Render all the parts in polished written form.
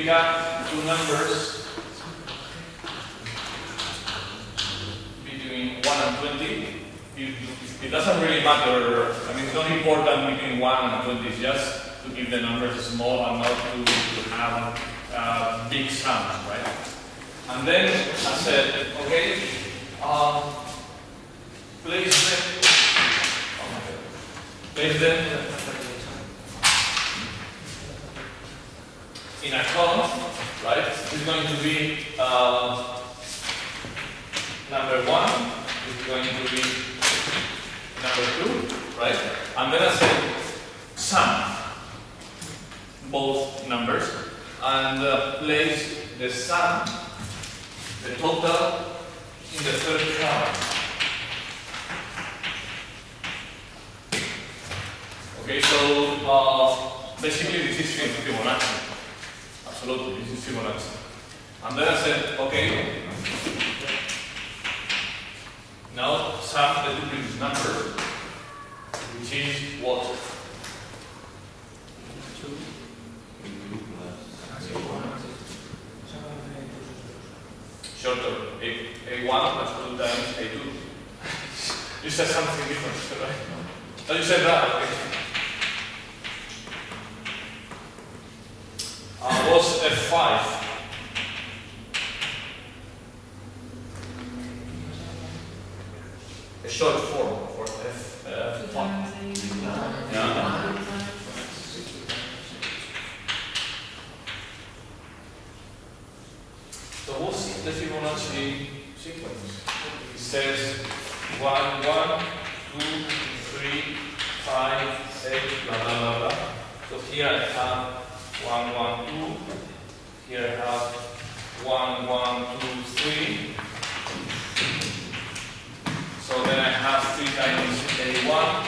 pick up two numbers between 1 and 20. It doesn't really matter, I mean, it's not important between 1 and 20, it's just to keep the numbers small and not to have big sums, right? And then I said, okay, place them in a column, right? It's going to be number 1, it's going to be number 2, right? And then I said sum both numbers and place the sum, the total, in the third column. Okay, so basically this is Fibonacci. Absolutely, this is Fibonacci. And then I said, okay, now sum the two previous numbers, which is what? Shorter, A1 plus 2 times A2. You said something different, right? Oh, you said that, okay. Was F5. A short form for F5. Yeah. So what's the Fibonacci sequence? It says 1, 1, 2, 3, 5, 8, blah, blah, blah, blah. So here I have 1, 1, 2. Here I have 1, 1, 2, 3. So then I have 3 times A1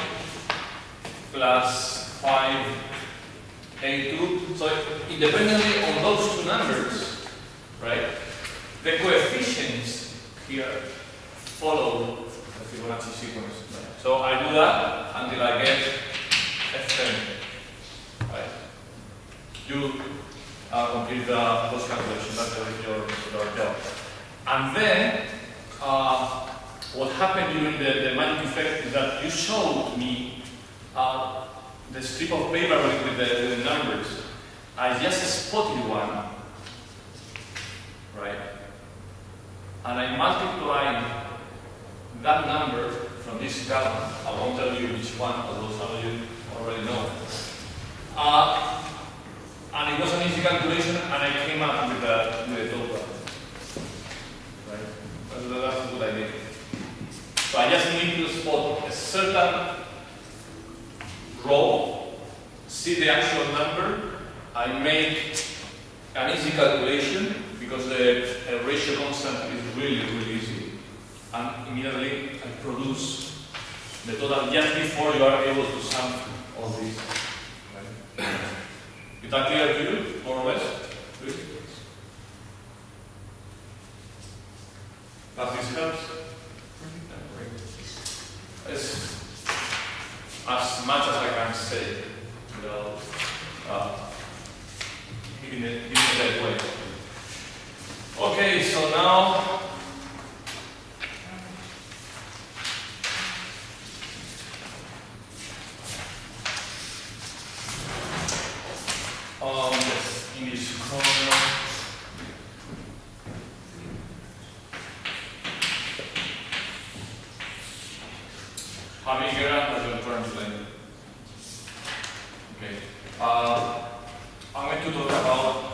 plus 5 A2. So independently on those two numbers, right, the coefficients here follow the Fibonacci sequence. Right? So I do that until I get F10. Right? You complete those calculations. That's your job. And then what happened during the magic effect is that you showed me the strip of paper with the numbers. I just spotted one, right? And I multiplied that number from this column. I won't tell you which one, although some of you already know. And it was an easy calculation, and I came up with a total. Right? That's what I did. So I just need to spot a certain row, see the actual number. I make an easy calculation because the ratio constant is really, really easy. And immediately I produce the total just before you are able to sum all these. Right? Is that clear to you, more or less? Good. Does this help? It's as much as I can say, in that way. Okay, so now this English corner. Javier as your translator. Okay. I'm going to talk about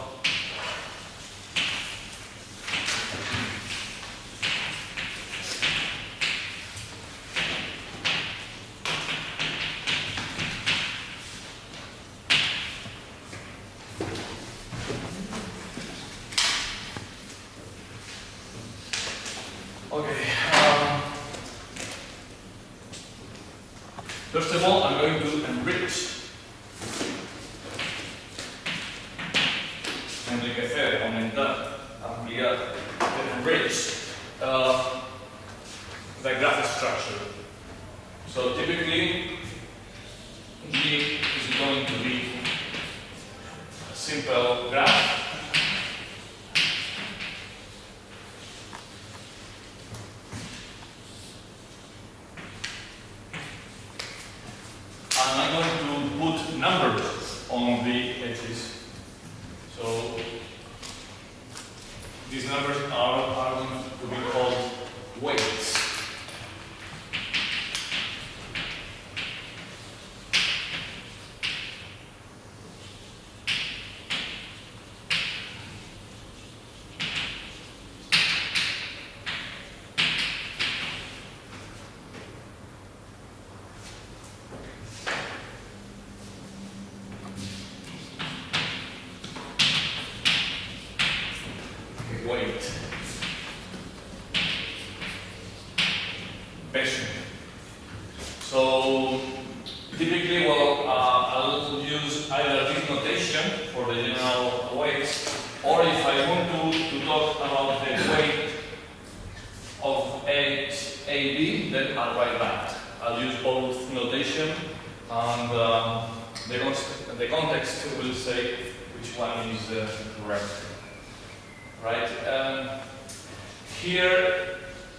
first of all, I'm going to enrich, enriquecer, aumentar, ampliar, enrich the graph structure. So typically, G is going to be a simple graph numbers are going to be called weights. Weight. Passion. So typically, well, I'll use either this notation for the general weights, or if I want to talk about the weight of AB, then I'll write that. I'll use both notation, and the context will say which one is correct. Right? Here,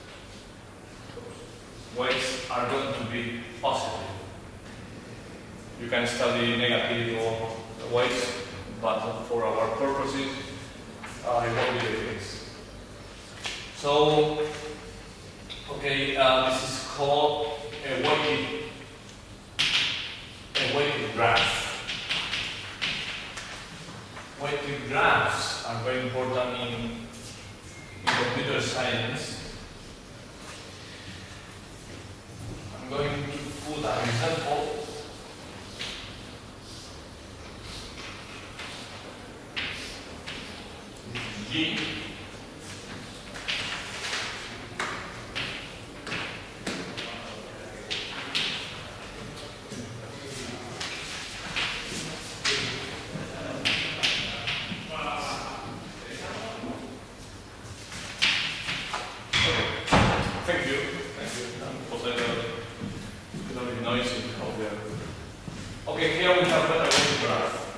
weights are going to be positive. You can study negative or weights, but for our purposes, it won't be the case. So, okay, this is called a weighted graph. Weighted graphs are very important in computer science. I'm going to put an example. G. Thank you. Was a little bit noisy out there. Okay, here we have a weighted graph.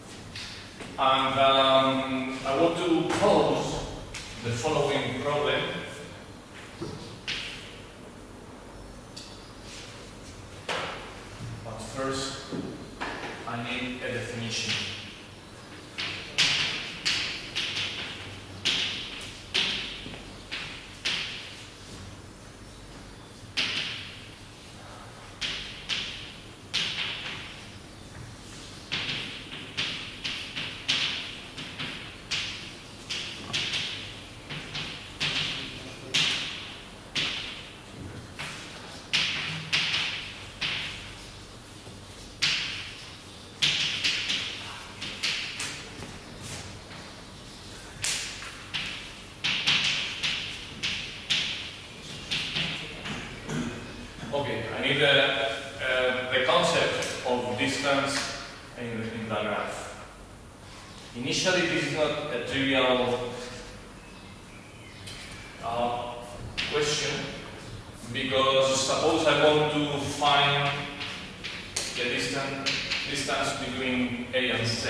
And I want to pose the following problem. But first, I need a definition. Okay, I need the concept of distance in the graph. Initially, this is not a trivial question, because suppose I want to find the distance between A and Z.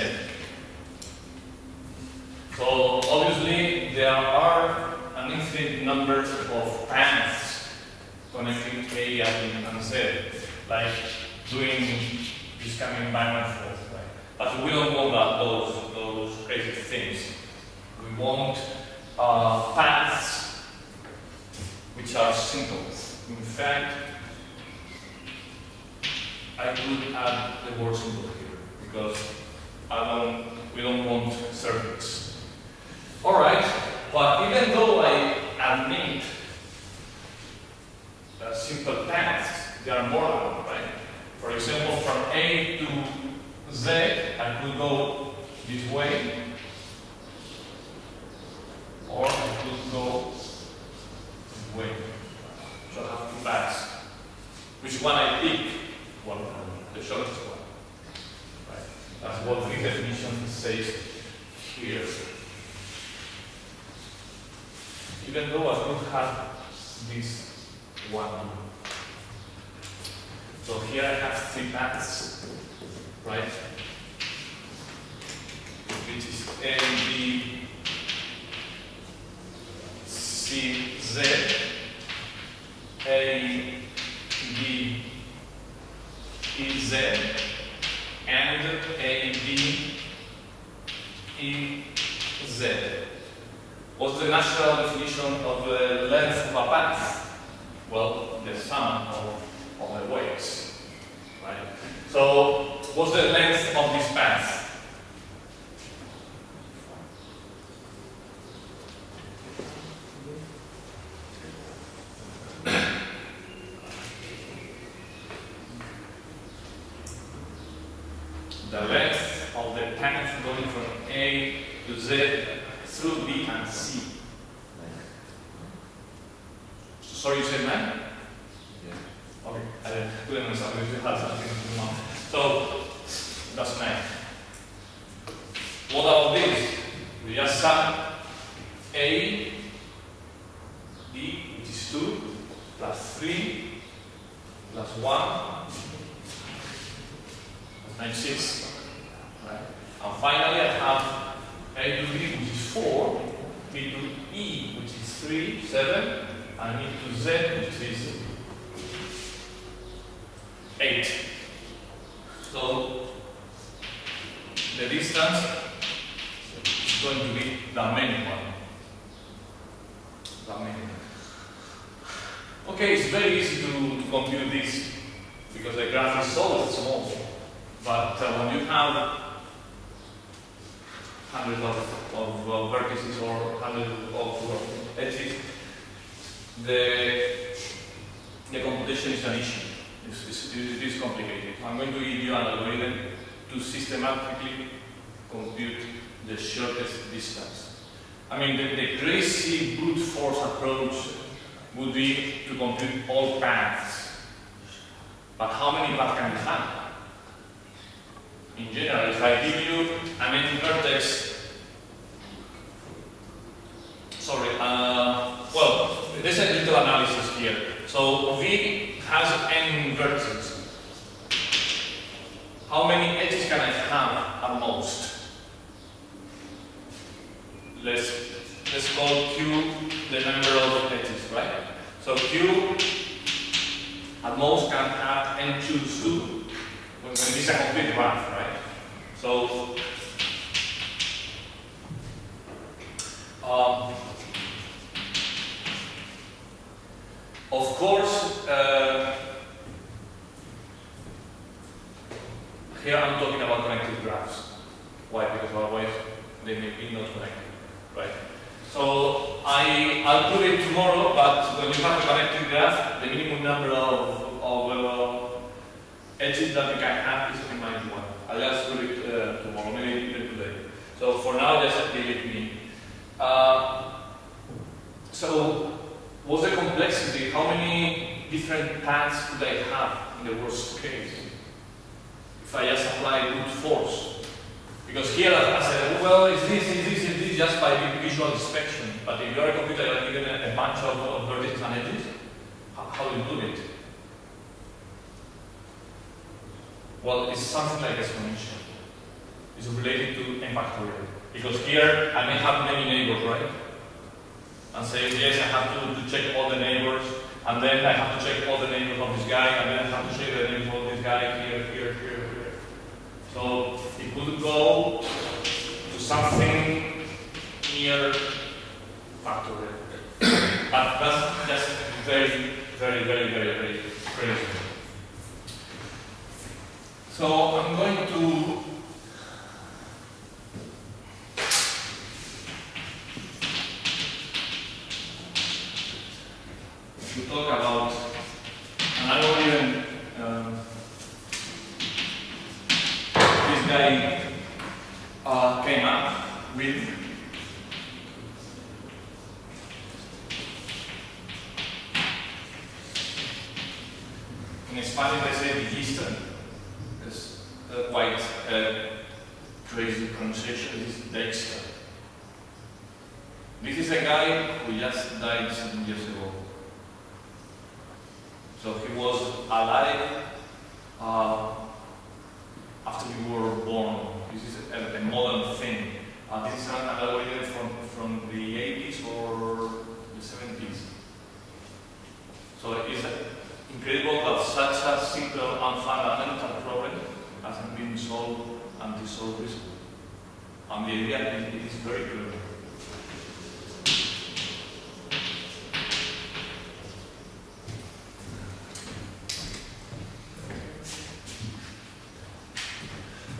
So obviously there are an infinite number of paths connecting A and Z, like doing this coming back and forth. Right? But we don't want those crazy things. We want paths which are simple. In fact, I could add the word simple here because we don't want circuits. All right, but even though I admit simple paths, there are more of them, right? For example, from A to Z, I could go this way, or I could go this way. So I have two paths. Which one I pick? Well, the shortest one. Right? That's what the definition says here. Even though I could have this one. So here I have three paths, right? Which is A, B, C, Z, A, B, E, Z, and A, B, E, Z. What's what's the natural definition of the length of a path? Well, the sum of the weights, right? So, what's the length of this path? The length of the path going from A to Z through B and C. Sorry, you said 9? Yeah. Okay. I couldn't understand if you had something in mind. So, that's 9. What about this? We just sum A, B, which is 2, plus 3, plus 1, 96, right? And finally I have A to B, which is 4, B to E, which is 3, 7, and E to Z, which is 8. So the distance is going to be the main one. The main one. Okay, it's very easy to compute this because the graph is so small. But when you have hundreds of vertices or hundreds of edges, the computation is an issue. It is complicated. I'm going to give you an algorithm to systematically compute the shortest distance. I mean, the crazy brute force approach would be to compute all paths. But how many paths can you have? In general, if I give you an n vertex, well, there's a little analysis here. So V has n vertices. How many edges can I have at most? Let's call Q the number of edges, right? So Q at most can have n choose 2. When this is a complete graph, right? So, of course, here I'm talking about connected graphs. Why? Because otherwise they may be not connected, right? So I'll prove it tomorrow, but when you have a connected graph, the minimum number of edges that you can have is minus 1. I'll just do it tomorrow, maybe even today. So for now, just leave it me. So what's the complexity? How many different paths could I have in the worst case? If I just apply brute force. Because here I said, well, it's this, just by visual inspection. But if you're a computer, you're given a bunch of vertices and edges, how do you do it? Well, it's something like exponential. It's related to n factorial. Because here I may have many neighbors, right? And say, yes, I have to check all the neighbors, and then I have to check all the neighbors of this guy, and then I have to check the neighbors of this guy here. So it could go to something near factorial. But that's just very crazy. So I'm going to talk about an algorithm this guy came up with. In Spanish they say digister. It's quite crazy pronunciation. This is Dexter. This is a guy who just died 7 years ago. So he was alive after we were born. This is a modern thing. This is an algorithm from the 80s or the 70s. So it's incredible that such a simple and fundamental problem hasn't been solved until so recently. And the idea is very clear.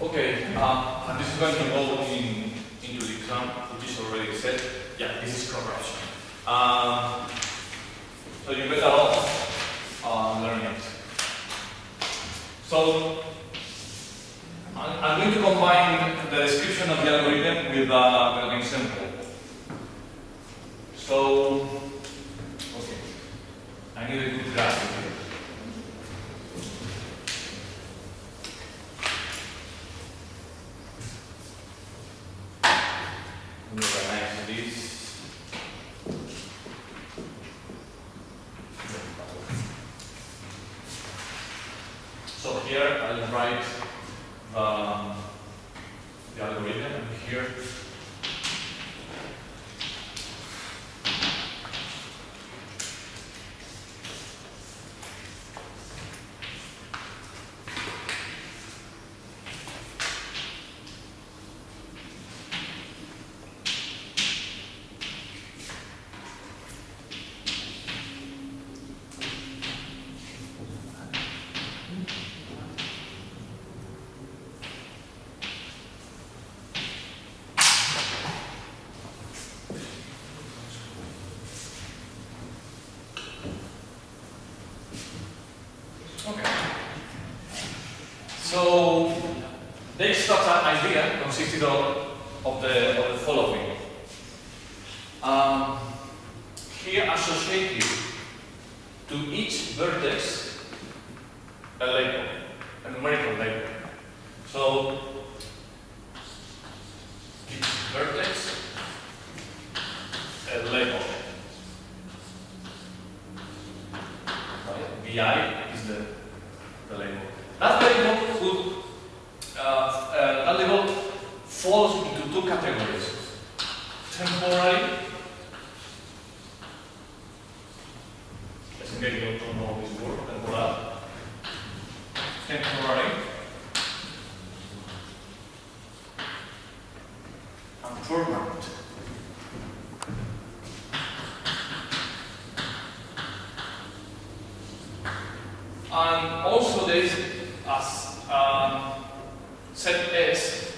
Okay, and this is going to go into the exam, which is already said. Yeah, this is corruption. So you better off learning it. So I'm going to combine the description of the algorithm with an example. So, okay, I need a good graph here. Organize this. So here I'll write the algorithm, and here so the extra idea consisted of the following. Here associated to each vertex a label, a numerical label. So each vertex a label. Right? VI is the label. That label falls into two categories: temporary. Let's get to know this word. Temporary, and permanent. And also there is set S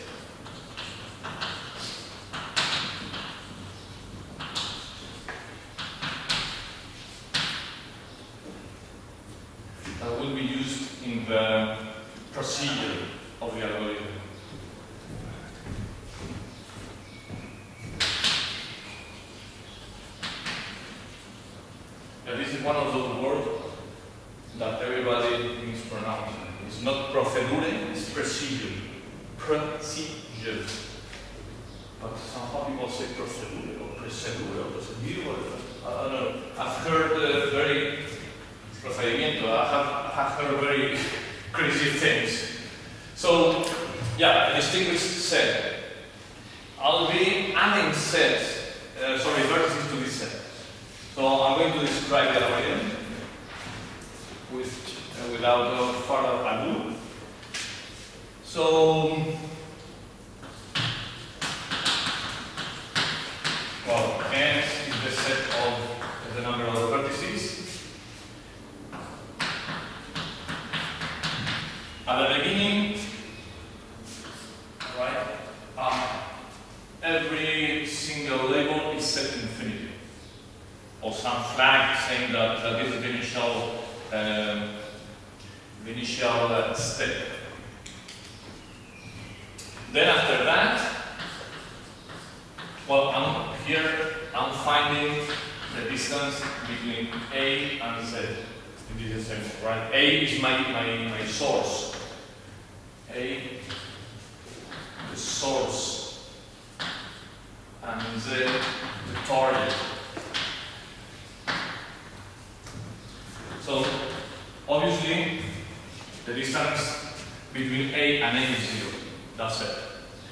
that will be used in the procedure of the algorithm. And this is one of those words that everybody mispronounces. It's not procedure, it's procedure. Procedure. But somehow people say procedure or procedure or procedure. I don't know. I've heard very procedimiento. I have heard very crazy things. So, yeah, a distinguished set. I'll be adding sets, vertices to this set. So I'm going to describe the algorithm without further ado. So, well, n is the set of the number of vertices. At the beginning, right, every single label is set to infinity, or some flag saying that this is the initial step. Then after that, well, I'm finding the distance between A and Z in this example, right? A is my source. A, the source, and Z, the target. So, obviously, the distance between A and A is 0. That's it.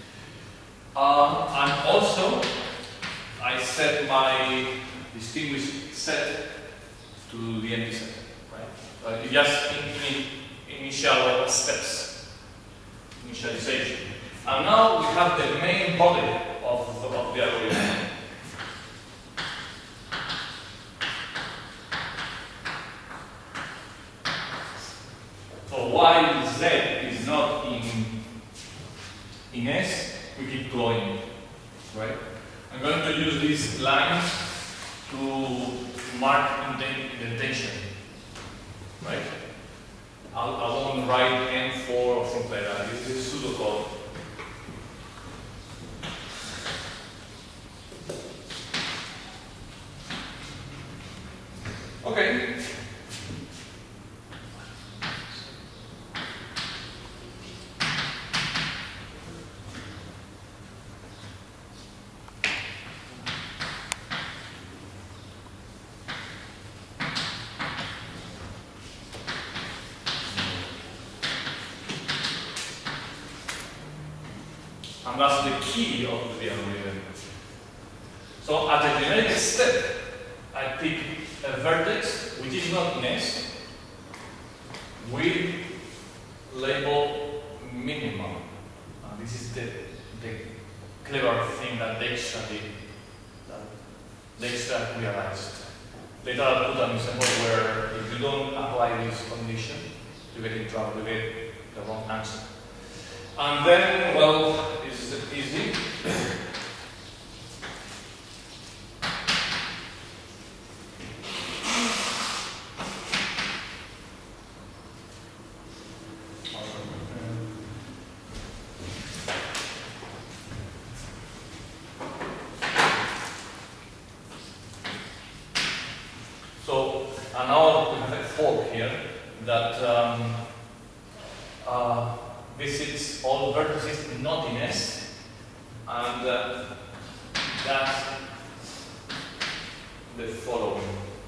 And also, I set my distinguished set to the empty set, right? Just initial steps, initialization. And now we have the main body of the algorithm. So while Z is not in in S, we keep going, right? I'm going to use these lines to mark indentation, right? I won't write N4 or something like that. This is pseudocode. Okay. And that's the key of the algorithm. So at the generic step, I pick a vertex which is not in S with label minimum. And this is the clever thing that Dijkstra did, that Dijkstra realized. Later I'll put an example where if you don't apply this condition, you get in trouble, you get the wrong answer. And then, well, it's easy. So, and now we have a fork here that visits all vertices not in S, and that's the following.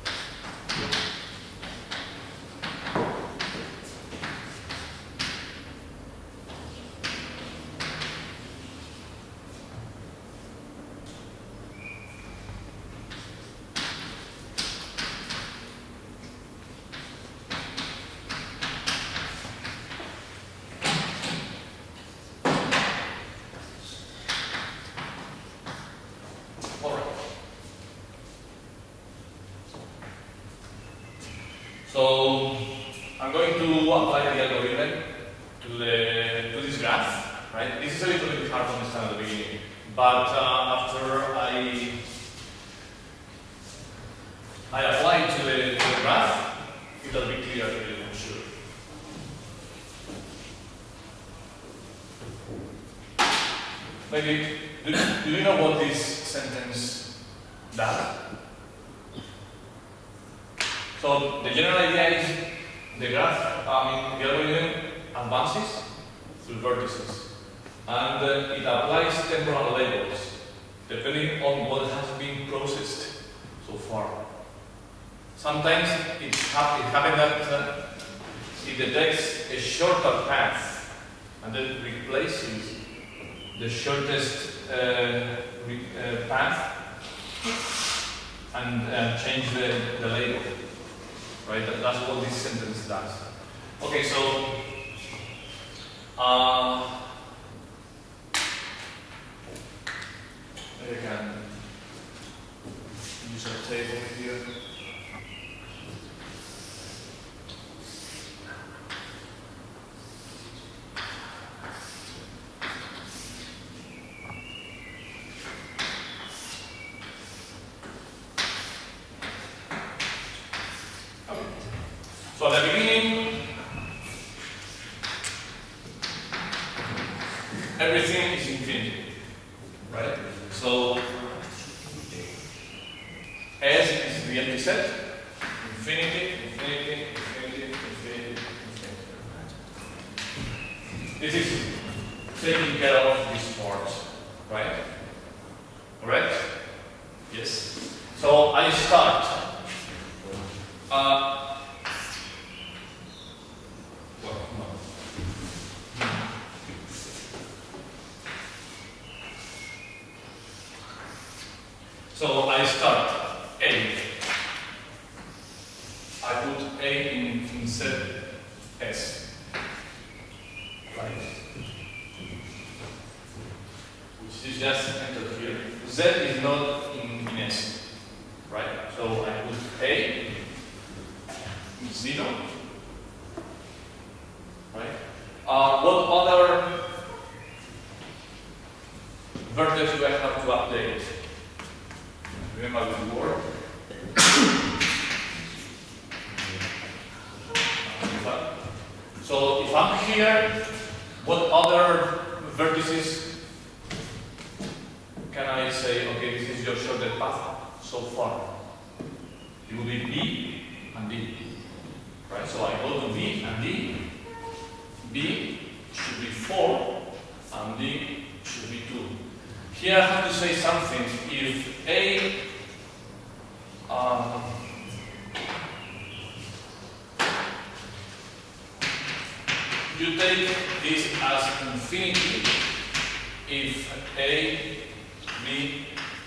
So I'm going to apply the algorithm to this graph, right? This is a little bit hard to understand at the beginning, but after I apply it to the graph, it will be clear to you, I'm sure. Maybe, do you know what this sentence does? So the general idea is the graph, the algorithm advances through vertices, and it applies temporal labels depending on what has been processed so far. Sometimes it happens that it detects a shorter path and then replaces the shortest path and change the label. Right, that's what this sentence does. Okay, so I can use a table here. So at the beginning, everything is infinity, right? So S is the empty set, infinity, infinity, infinity, infinity, infinity. This is taking care of this part, right? Correct? Yes. So I start. So I start A. I put A in set S. Right? Which is just entered here. Z is not in S. Right? So I put A, 0. Right? What other vertex do I have to update? Remember the word? So if I'm here, what other vertices can I say, okay, this is your shortest path so far? It will be B and D. Right? So I go to B and D. B should be 4 and D should be 2. Here I have to say something. If A you take this as infinity if A, B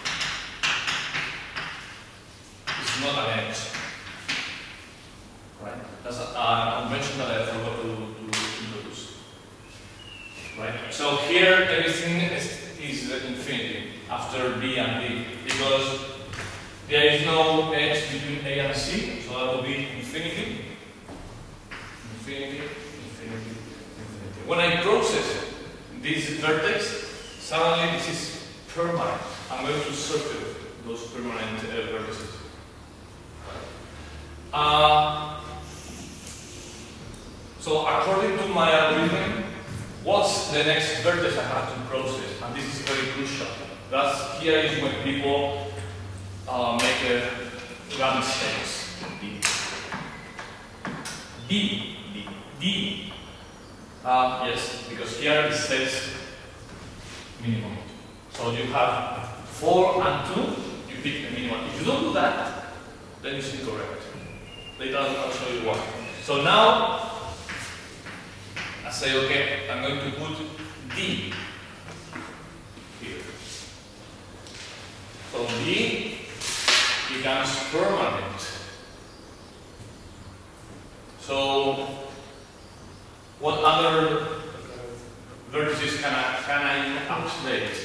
is not an edge. Right? That's a convention that I forgot to introduce. Right? So here everything is infinity after B and D because there is no edge between A and C, so that will be infinity, infinity, infinity, infinity. When I process this vertex, suddenly this is permanent. I'm going to circle those permanent vertices. So according to my algorithm, what's the next vertex I have to process? And this is very crucial. That's here is when people make a run mistakes. D. Yes, because here it says minimum. So you have 4 and 2, you pick the minimum. If you don't do that, then it's incorrect. Later I'll show you why. So now, I say, okay, I'm going to put D here. So D becomes permanent. So what other vertices can I update?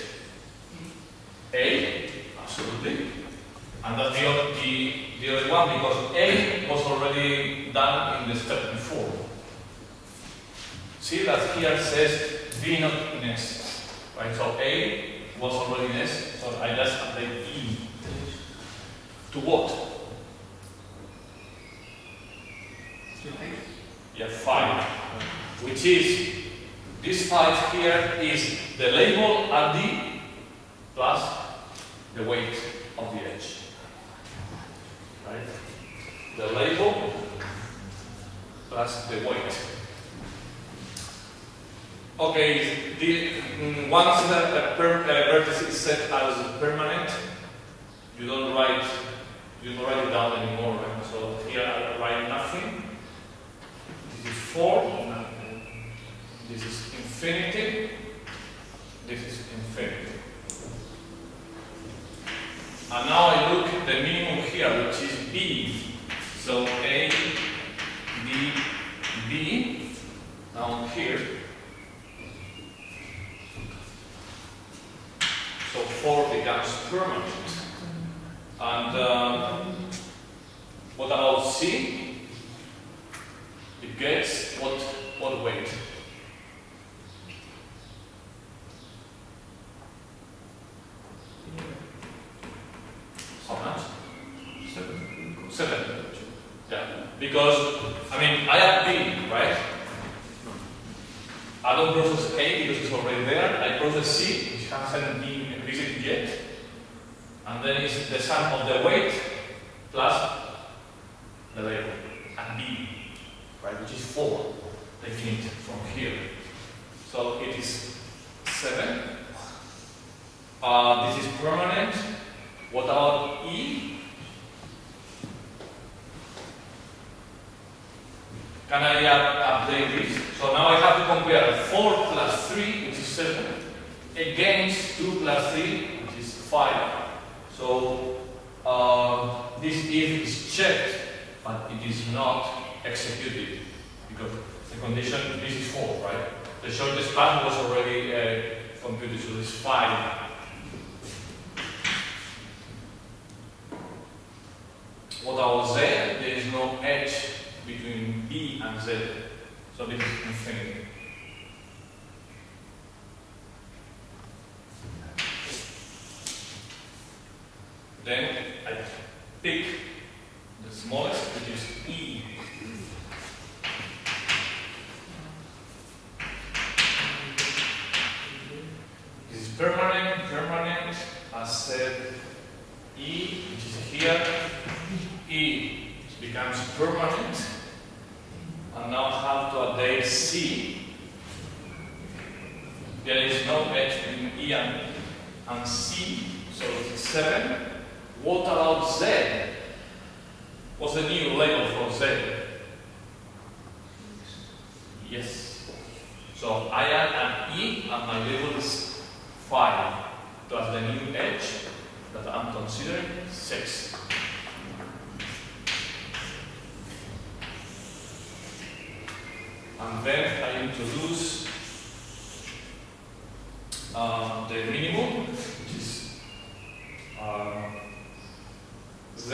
A, absolutely. And that's the other one because A was already done in the step before. See that here says B not in S. Right? So A was already in S, so I just update E. To what? Yeah, 5. Which is, this 5 here is the label RD plus the weight of the edge. Right? The label plus the weight. Okay, once that vertex is set as permanent, you don't write it down anymore, right? So here I write nothing. This is 4. This is infinity. This is infinity. And now I look at the minimum here, which is B. So A, D, B, down here. So 4 becomes permanent. And what about C? It gets what weight? How much? 7. Yeah. Because, I mean, I have B, right? I don't process A because it's already there. I process C, which hasn't been increased yet. And then it's the sum of the weight plus the label. And B, right, which is 4. Taking it from here. So it is 7. This is permanent. What about E? Can I update this? So now I have to compare 4 plus 3, which is 7, against 2 plus 3, which is 5. So this if is checked, but it is not executed because the condition, this is 4, right? The shortest path was already computed, so it's 5. What about Z? There is no edge between B and Z, so this is infinity. pick the smallest, which is E. This is permanent, as said, E, which is here, E becomes permanent, and now I have to update C. There is no edge between E and C, so it's 7. What about Z? What's the new label for Z? Yes. So I add an E, and my label is 5, plus the new edge that I'm considering 6. And then I introduce the minimum, which is Z.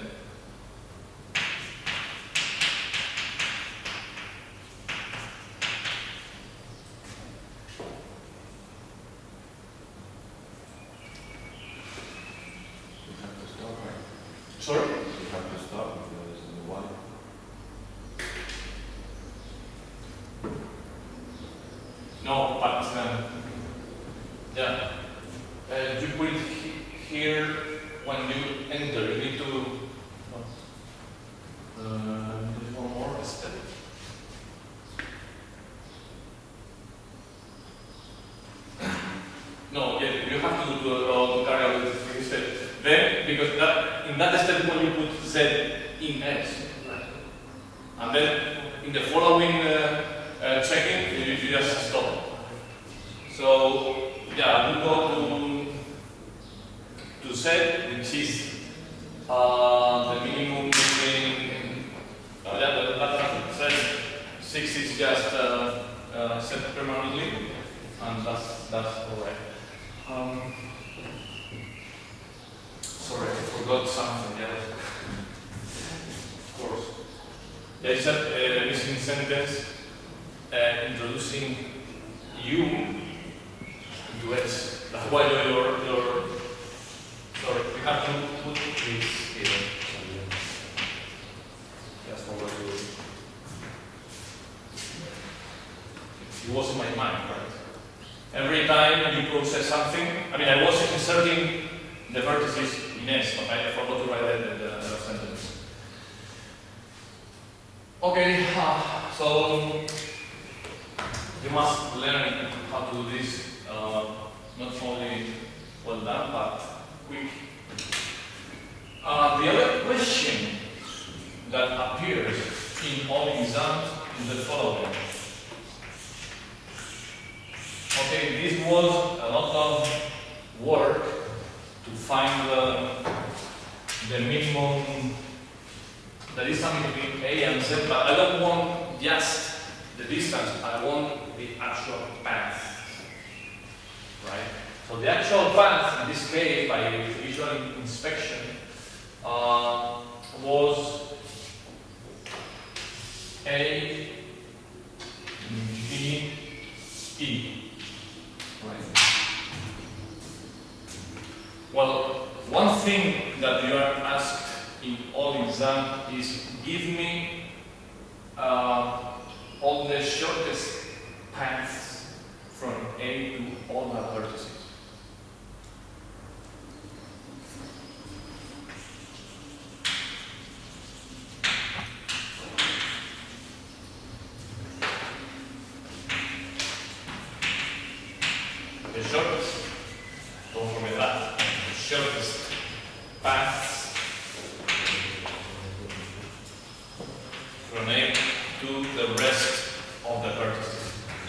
Sorry? You have to start with the Y. No, but yeah, you put it here when you enter. You need to do one more step. No, yeah, you have to carry out the first step. Then, because in that step when you put Z in S, and then in the following checking, you just stop. So yeah, we go to Z, which is the minimum between that says 6 is just set permanently, and that's alright. Sorry, I forgot something. Yeah, of course. There is a missing sentence introducing U into S. That's why your sorry, we have to put this here. Just forward to it. It was in my mind, right? Every time you process something, I was inserting the vertices in S, but I forgot to write the sentence. Okay, so you must learn how to do this, not only well done, but quick. The other question that appears in all exams is the following. Okay, this was a lot of work to find the minimum, the distance between A and Z, but I don't want just the distance, I want the actual path, right? So the actual path, in this case, by visual inspection, was A, B, E. Right. Well, one thing that you are asked in all exam is give me all the shortest paths from A to all the vertices. The shortest, don't forget that, the shortest paths from A to the rest of the vertices.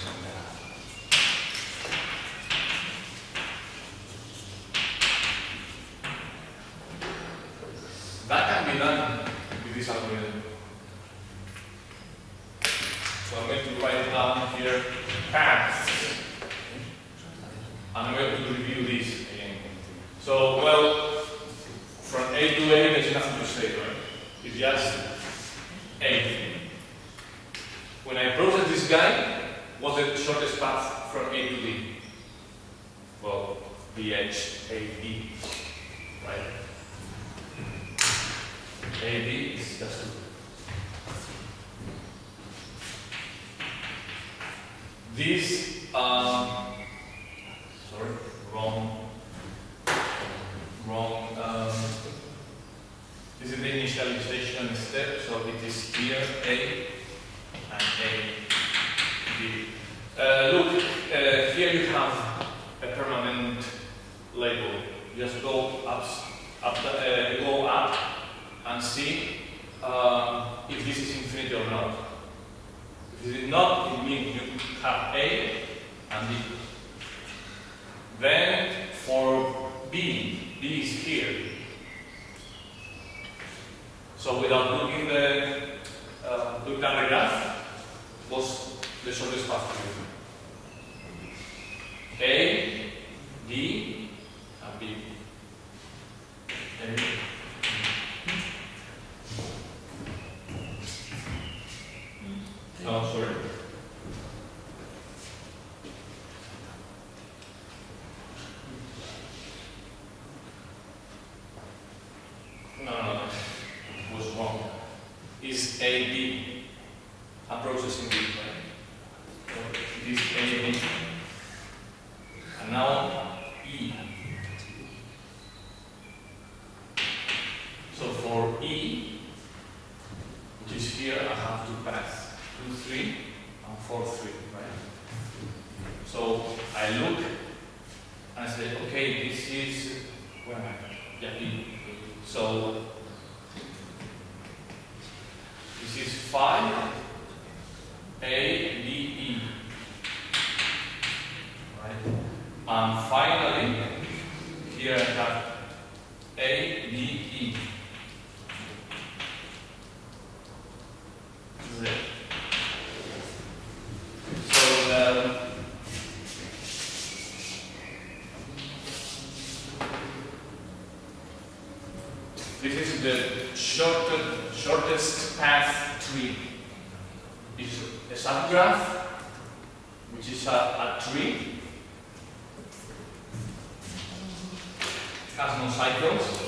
That can be done with this algorithm. So I'm going to write down here paths. And I'm going to review this again. So, well, from A to A, there's nothing to say, right? It's just A. When I process this guy, what's the shortest path from A to B? Well, BH, AB, right? A, B is just 2. This, sorry, wrong. This is the initialization step, so it is here A and A, B. Look, here you have a permanent label. Just go go up and see if this is infinity or not. If it is not, it means you have A and B. Then for B is here. So without looking at the graph, was the shortest path to you. A, D, and B. Oh, sorry. No. Was wrong. Is A, B. I'm processing B, right? So it is A, B. And now E. So for E, which is here, I have to pass 2, 3, and 4, 3, right? So I look and I say, okay, this is, where am I? Yeah, E. So this is 5, A, D, E. Right? And finally, here I have A, D, E. This is it. So this is the shortest path tree. It's a subgraph, which is a tree. It has no cycles,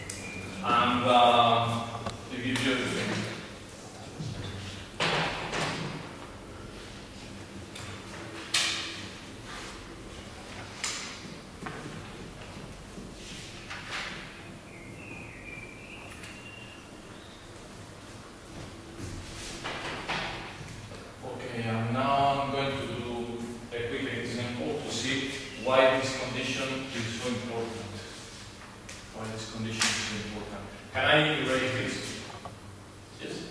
and it gives you everything. Now I'm going to do a quick example to see why this condition is so important. Why this condition is so important. Can I erase this? Yes?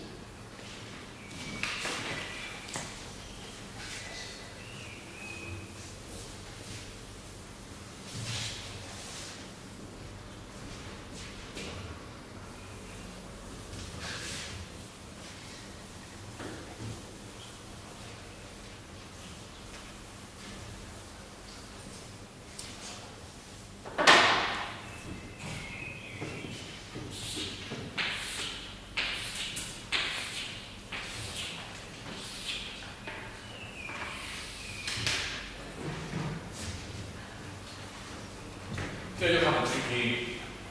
Here you have a tricky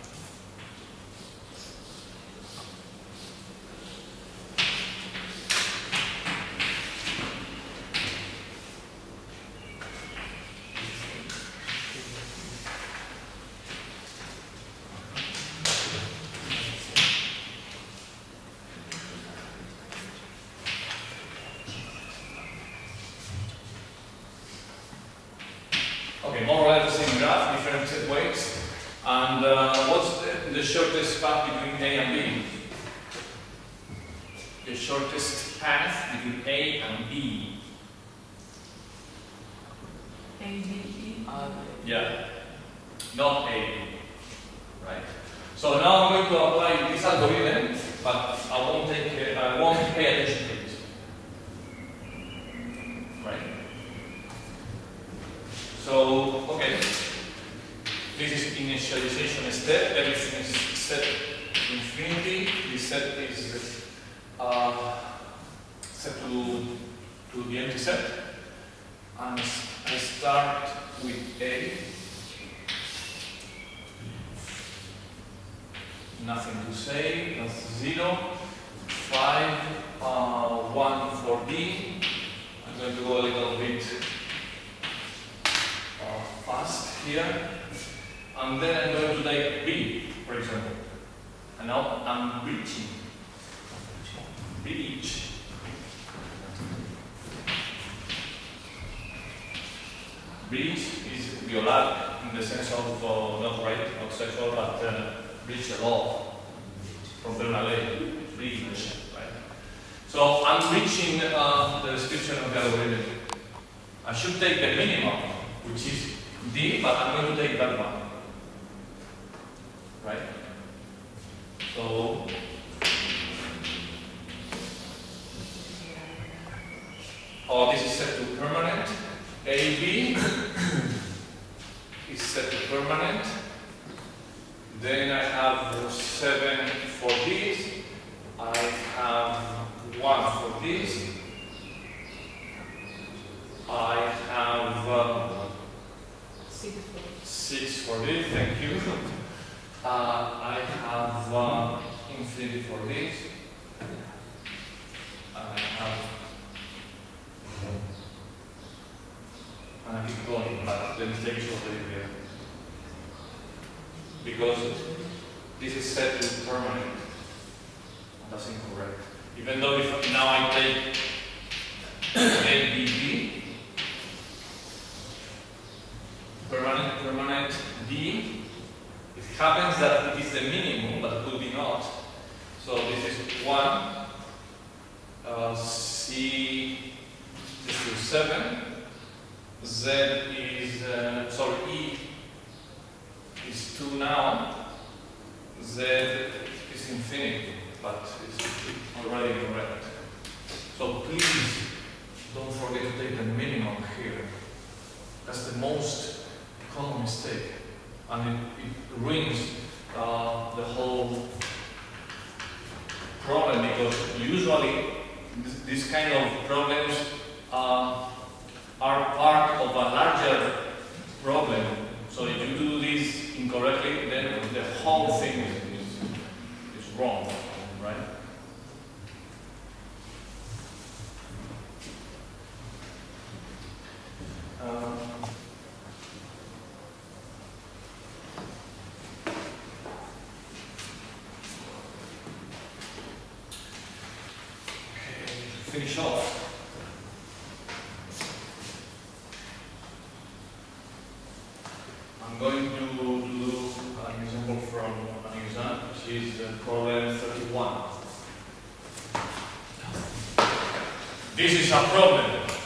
okay, more or less the same graph, different set weights. And what's the shortest path between A and B? The shortest path between A and B. A, B, E. Yeah, not A, B. Right? So now I'm going to apply this algorithm, but I won't pay attention to it. Right? So, okay. This is initialization step. Everything is set to infinity. This set is set to the empty set. And I start with A. nothing to say, that's 0. 5, 1 for D. I'm going to go a little bit fast here. And then I'm going to take B, for example. And now I'm breaching. Breach. Breach is violar in the sense of not rape, not sexual, but breach the law from the ley. Breach, right? So I'm reaching the description of the algorithm. I should take the minimum, which is D, but I'm going to take that one. Right? So this is set to permanent. AB is set to permanent. Then I have 7 for this. I have 1 for this. I have 6 for this. Thank you. I have infinity for this. I have. And I keep going, but the mistake is already there. Because this is set to permanent. That's incorrect. Even though if now I take ABB, permanent D, it happens that it is the minimum, but it could be not. So this is 1, C is to 7. Z is, E is 2 now, Z is infinity, but it's already correct. So please don't forget to take the minimum here. That's the most common mistake, and it ruins the whole problem, because usually this kind of problems are part of a larger problem. So if you do this incorrectly, then the whole thing is wrong, right? Okay, finish off. I'm going to do an example from an exam, which is problem 31. This is a problem.